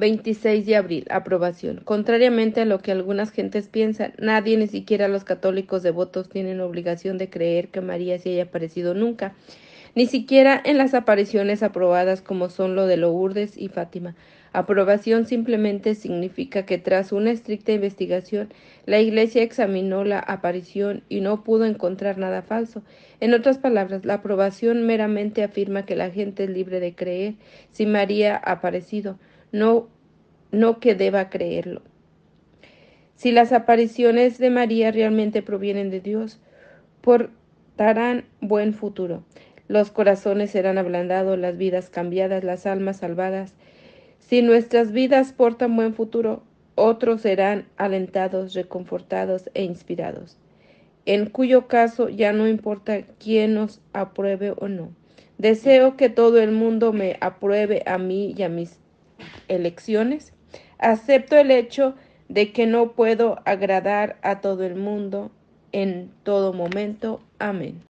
26 de abril. Aprobación. Contrariamente a lo que algunas gentes piensan, nadie, ni siquiera los católicos devotos, tienen obligación de creer que María se haya aparecido nunca, ni siquiera en las apariciones aprobadas como son lo de Lourdes y Fátima. Aprobación simplemente significa que tras una estricta investigación, la Iglesia examinó la aparición y no pudo encontrar nada falso. En otras palabras, la aprobación meramente afirma que la gente es libre de creer si María ha aparecido, no que deba creerlo. Si las apariciones de María realmente provienen de Dios, portarán buen futuro. Los corazones serán ablandados, las vidas cambiadas, las almas salvadas. Si nuestras vidas portan buen futuro, otros serán alentados, reconfortados e inspirados, en cuyo caso ya no importa quién nos apruebe o no. Deseo que todo el mundo me apruebe a mí y a mis elecciones. Acepto el hecho de que no puedo agradar a todo el mundo en todo momento. Amén.